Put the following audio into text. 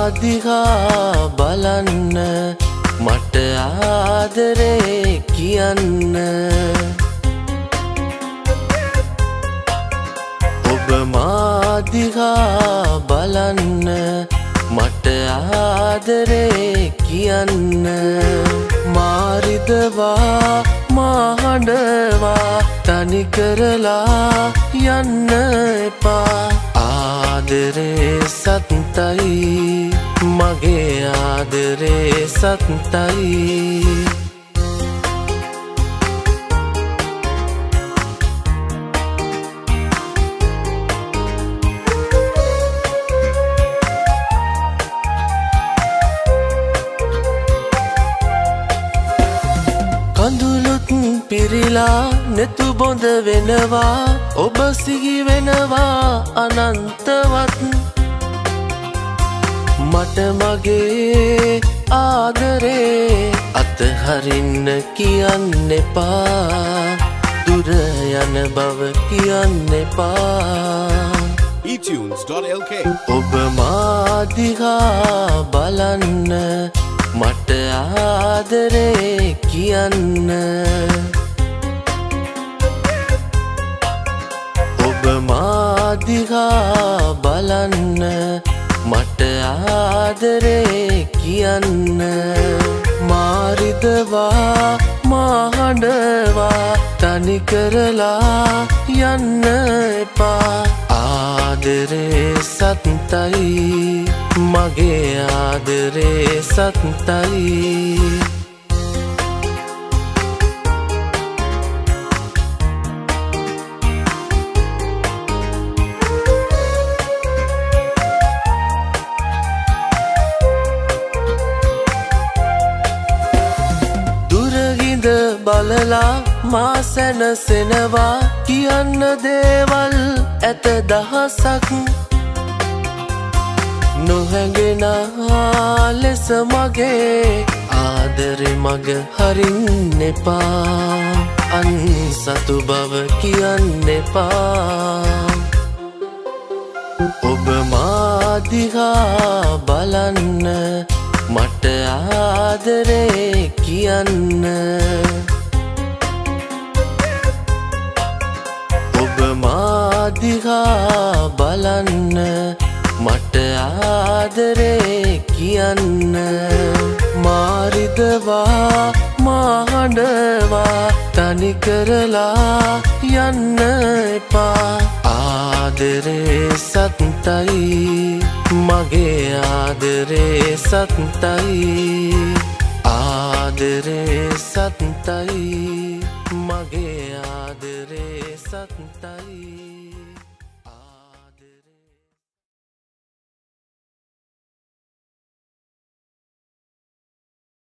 දිහා බලන්න මට ආදරේ කියන්න ඔබ මා දිහා බලන්න මට ආදරේ කියන්න මාරිදවා මහඬවා තනි කරලා යන්න එපා ආදරේ සත්තයි මගේ ආදරේ සත්තයි කඳුළුත් පිරිලා නෙතු බොඳ වෙනවා ඔබ සිහි වෙනවා අනන්තවත් මට මගේ ආදරේ අතහරින්න කියන්න එපා දුර යන බව කියන්න එපා eTunes.lk ඔබ මා දිහා බලන්න මට ආදරේ කියන්න ඔබ මා දිහා බලන්න මට ආදරේ කියන්න මාරිදවා මහඬවා තනි කරලා යන්න එපා ආදරේ සත්තයි මගේ ආදරේ සත්තයි දුරගිඳ බලලා මා සැනසෙනවා කියන්න දේවල් ඇත දහසක් නොහැඟෙන ලෙස මගේ ආදරේ මග හරින්න එපා අන්සතු බව කියන්න එපා ඔබ මා දිහා බලන්න මට ආදරේ කියන්න ඔබ මා දිහා බලන්න මට ආදරේ කියන්න මාරිදවා මහඬවා තනි කරලා යන්න එපා ආදරේ සත්තයි මගේ ආදරේ සත්තයි ආදරේ සත්තයි මගේ ආදරේ සත්තයි